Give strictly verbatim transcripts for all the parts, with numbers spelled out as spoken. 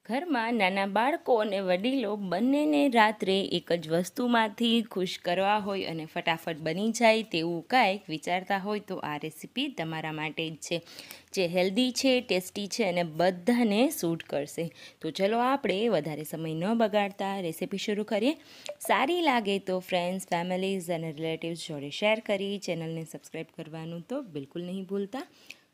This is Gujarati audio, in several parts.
ઘરમાં નાના બાળકો અને વડીલો બંનેને રાત્રે એક જ વસ્તુમાંથી ખુશ કરવા હોય અને ફટાફટ બની જાય તેવું કાંઈક વિચારતા હોય તો આ રેસીપી તમારા માટે જ છે, જે હેલ્ધી છે, ટેસ્ટી છે અને બધાને સૂટ કરશે. તો ચલો આપણે વધારે સમય ન બગાડતા રેસીપી શરૂ કરીએ. સારી લાગે તો ફ્રેન્ડ્સ, ફેમિલીઝ અને રિલેટિવ્સ જોડે શેર કરી ચેનલને સબસ્ક્રાઈબ કરવાનું તો બિલકુલ નહીં ભૂલતા.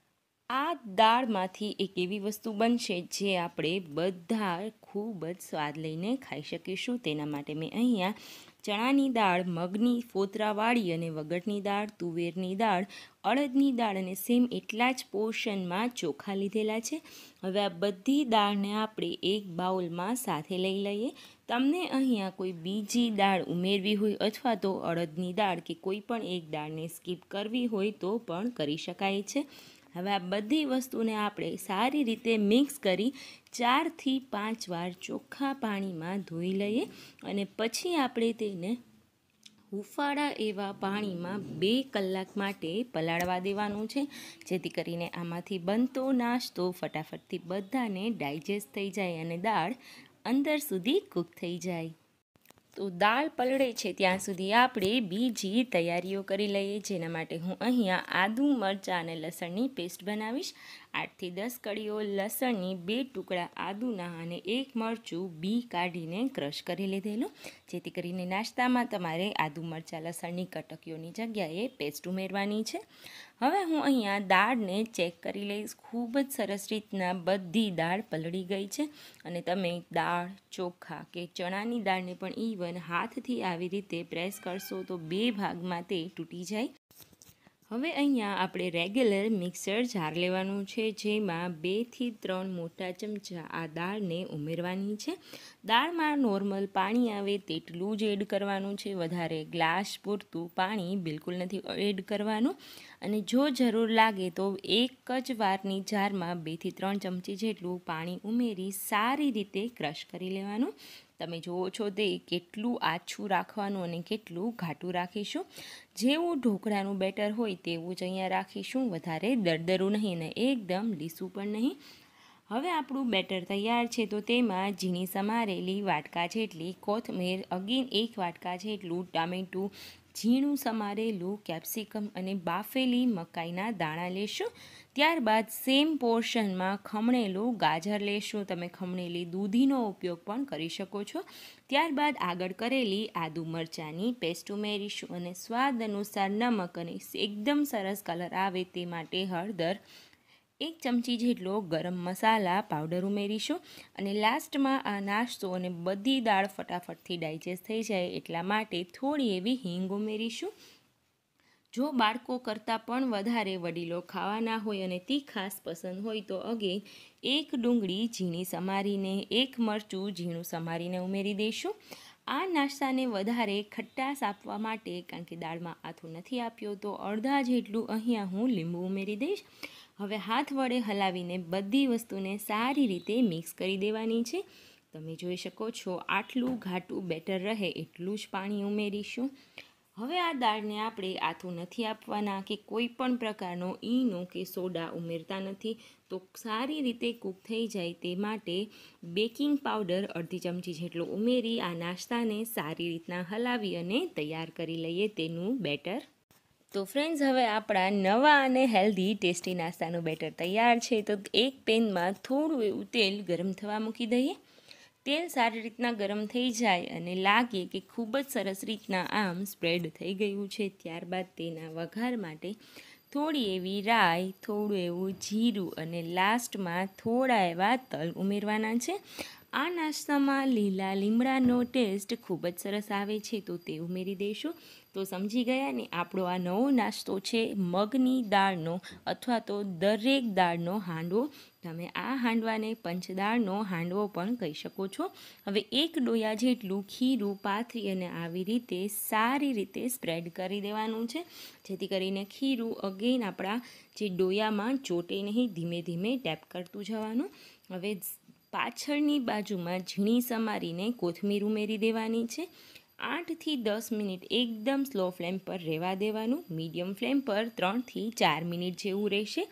આ દાળમાંથી એક એવી વસ્તુ બનશે જે આપણે બધા ખૂબ જ સ્વાદ લઈને ખાઈ શકીશું. તેના માટે મેં અહીંયા ચણાની દાળ, મગની ફોતરાવાળી અને વગરની દાળ, તુવેરની દાળ, અડદની દાળ અને સેમ એટલા જ પોર્શનમાં ચોખા લીધેલા છે. હવે આ બધી દાળને આપણે એક બાઉલમાં સાથે લઈ લઈએ. તમને અહીંયા કોઈ બીજી દાળ ઉમેરવી હોય અથવા તો અડદની દાળ કે કોઈ પણ એક દાળને સ્કીપ કરવી હોય તો પણ કરી શકાય છે. હવે આ બધી વસ્તુને આપણે સારી રીતે મિક્સ કરી ચારથી પાંચ વાર ચોખ્ખા પાણીમાં ધોઈ લઈએ અને પછી આપણે તેને હુંફાળા એવા પાણીમાં બે કલાક માટે પલાળવા દેવાનું છે, જેથી કરીને આમાંથી બનતો નાસ્તો ફટાફટથી બધાને ડાયજેસ્ટ થઈ જાય અને દાળ અંદર સુધી કૂક થઈ જાય. તો દાળ પલળે છે ત્યાં સુધી આપણે બીજી તૈયારીઓ કરી લઈએ. જેના માટે હું અહીંયા આદું, મરચાં અને લસણની પેસ્ટ બનાવીશ. આઠથી દસ કળીઓ લસણની, બે ટુકડા આદુના અને એક મરચું બી કાઢીને ક્રશ કરી લીધેલું, જેથી કરીને નાસ્તામાં તમારે આદુ, મરચાં, લસણની કટકીઓની જગ્યાએ પેસ્ટ ઉમેરવાની છે. હવે હું અહીંયા દાળને ચેક કરી લઈશ. ખૂબ જ સરસ રીતના બધી દાળ પલળી ગઈ છે અને તમે દાળ, ચોખા કે ચણાની દાળને પણ ઇવન હાથથી આવી રીતે પ્રેસ કરશો તો બે ભાગમાં તે તૂટી જાય. હવે અહીંયા આપણે રેગ્યુલર મિક્સર જાર લેવાનું છે, જેમાં બેથી ત્રણ મોટા ચમચા આ દાળને ઉમેરવાની છે. દાળમાં નોર્મલ પાણી આવે તેટલું જ એડ કરવાનું છે, વધારે ગ્લાસ પૂરતું પાણી બિલકુલ નથી એડ કરવાનું. અને જો જરૂર લાગે તો એક જ વારની જારમાં બેથી ત્રણ ચમચી જેટલું પાણી ઉમેરી સારી રીતે ક્રશ કરી લેવાનું. તમે જુઓ છો તે કેટલું આછું રાખવાનું અને કેટલું ઘાટું રાખીશું. જેવું ઢોકળાનું બેટર હોય તેવું જ અહીંયા રાખીશું, વધારે દરદરું નહીં ને એકદમ લીસું પણ નહીં. હવે આપણું બેટર તૈયાર છે તો તેમાં ઝીણી સમારેલી વાટકા જેટલી કોથમીર, અગેન એક વાટકા જેટલું ટામેટું, ઝીણું સમારેલું કેપ્સિકમ અને બાફેલી મકાઈના દાણા લેશું. ત્યારબાદ સેમ પોર્શનમાં ખમણેલું ગાજર લેશું. તમે ખમણેલી દૂધીનો ઉપયોગ પણ કરી શકો છો. ત્યારબાદ આગળ કરેલી આદુ મરચાંની પેસ્ટ ઉમેરીશું અને સ્વાદ અનુસાર નમક અને એકદમ સરસ કલર આવે તે માટે હળદર, એક ચમચી જેટલો ગરમ મસાલા પાવડર ઉમેરીશું. અને લાસ્ટમાં આ નાસ્તો અને બધી દાળ ફટાફટથી ડાયજેસ્ટ થઈ જાય એટલા માટે થોડી એવી હિંગ ઉમેરીશું. જો બાળકો કરતાં પણ વધારે વડીલો ખાવાના હોય અને તીખાસ પસંદ હોય તો અગેન એક ડુંગળી ઝીણી સમારીને, એક મરચું ઝીણું સમારીને ઉમેરી દઈશું. આ નાસ્તાને વધારે ખટ્ટાશ આપવા માટે, કારણ કે દાળમાં આથું નથી આપ્યો, તો અડધા જેટલું અહીંયા હું લીંબુ ઉમેરી દઈશ. હવે હાથ વડે હલાવીને બધી વસ્તુને સારી રીતે મિક્સ કરી દેવાની છે. તમે જોઈ શકો છો આટલું ઘાટું બેટર રહે એટલું જ પાણી ઉમેરીશું. હવે આ દાળને આપણે આથું નથી આપવાના કે કોઈ પણ પ્રકારનો ઈનો કે સોડા ઉમેરતા નથી, તો સારી રીતે કૂક થઈ જાય તે માટે બેકિંગ પાવડર અડધી ચમચી જેટલો ઉમેરી આ નાસ્તાને સારી રીતના હલાવી અને તૈયાર કરી લઈએ તેનું બેટર. તો ફ્રેન્ડ્સ, હવે આપણા નવા અને હેલ્ધી ટેસ્ટી નાસ્તાનું બેટર તૈયાર છે. તો એક પેનમાં થોડું એવું તેલ ગરમ થવા મૂકી દઈએ. તેલ સારી રીતના ગરમ થઈ જાય અને લાગે કે ખૂબ જ સરસ રીતના આમ સ્પ્રેડ થઈ ગયું છે, ત્યારબાદ તેના વઘાર માટે થોડી એવી રાઈ, થોડું એવું જીરું અને લાસ્ટમાં થોડા એવા તલ ઉમેરવાના છે. આ નાસ્તામાં લીલા લીમડાનો ટેસ્ટ ખૂબ જ સરસ આવે છે, તો તે ઉમેરી દઈશું. તો સમજી ગયા ને, આપણો આ નવો નાસ્તો છે મગની દાળનો અથવા તો દરેક દાળનો હાંડવો. તમે આ હાંડવાને પંચદાળનો હાંડવો પણ કહી શકો છો. હવે એક ડોયા જેટલું ખીરું પાથરી અને આવી રીતે સારી રીતે સ્પ્રેડ કરી દેવાનું છે, જેથી કરીને ખીરું અગેન આપણા જે ડોયામાં ચોટે નહીં, ધીમે ધીમે ટેપ કરતું જવાનું. હવે પાછળની બાજુમાં ઝીણી સમારીને કોથમીર ઉમેરી દેવાની છે. આઠથી દસ મિનિટ એકદમ સ્લો ફ્લેમ પર રહેવા દેવાનું. મીડિયમ ફ્લેમ પર ત્રણથી ચાર મિનિટ જેવું રહેશે.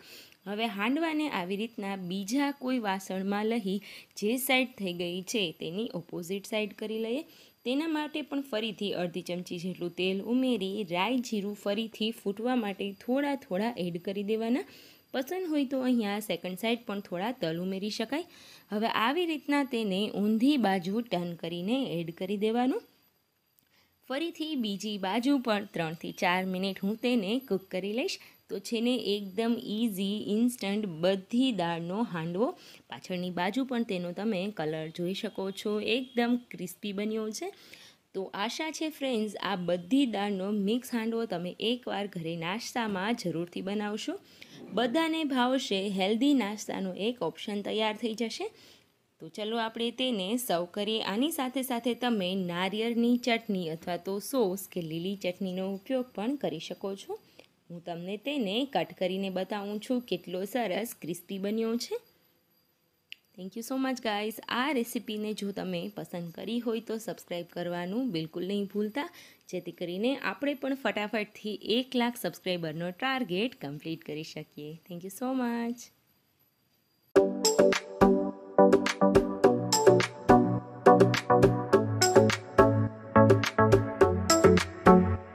હવે હાંડવાને આવી રીતના બીજા કોઈ વાસણમાં લઈ જે સાઈડ થઈ ગઈ છે તેની ઓપોઝિટ સાઈડ કરી લઈએ. તેના માટે પણ ફરીથી અડધી ચમચી જેટલું તેલ ઉમેરી રાઈ જીરું ફરીથી ફૂટવા માટે થોડા થોડા એડ કરી દેવાના. પસંદ હોય તો અહીંયા સેકન્ડ સાઈડ પણ થોડા તલ ઉમેરી શકાય. હવે આવી રીતના તેને ઊંધી બાજુ ટર્ન કરીને એડ કરી દેવાનું. ફરીથી બીજી બાજુ પણ ત્રણથી ચાર મિનિટ હું તેને કૂક કરી લઈશ. તો છે ને એકદમ ઇઝી ઇન્સ્ટન્ટ બધી દાળનો હાંડવો. પાછળની બાજુ પણ તેનો તમે કલર જોઈ શકો છો, એકદમ ક્રિસ્પી બન્યો છે. તો આશા છે ફ્રેન્ડ્સ આ બધી દાળનો મિક્સ હાંડવો તમે એકવાર ઘરે નાસ્તામાં જરૂરથી બનાવશો. બધાને ભાવશે, હેલ્ધી નાસ્તાનો એક ઓપ્શન તૈયાર થઈ જશે. તો ચલો આપણે તેને સર્વ કરીએ. આની સાથે સાથે તમે નારિયેળની ચટણી અથવા તો સોસ કે લીલી ચટણીનો ઉપયોગ પણ કરી શકો છો. હું તમને તેને કટ કરીને બતાવું છું કેટલો સરસ ક્રિસ્પી બન્યો છે. Thank you so much guys. આ રેસીપીને જો તમે પસંદ કરી હોય તો સબસ્ક્રાઈબ કરવાનું બિલકુલ નહીં ભૂલતા, જેથી કરીને આપણે પણ ફટાફટથી એક લાખ સબસ્ક્રાઈબરનો ટાર્ગેટ કમ્પ્લીટ કરી શકીએ. Thank you so much.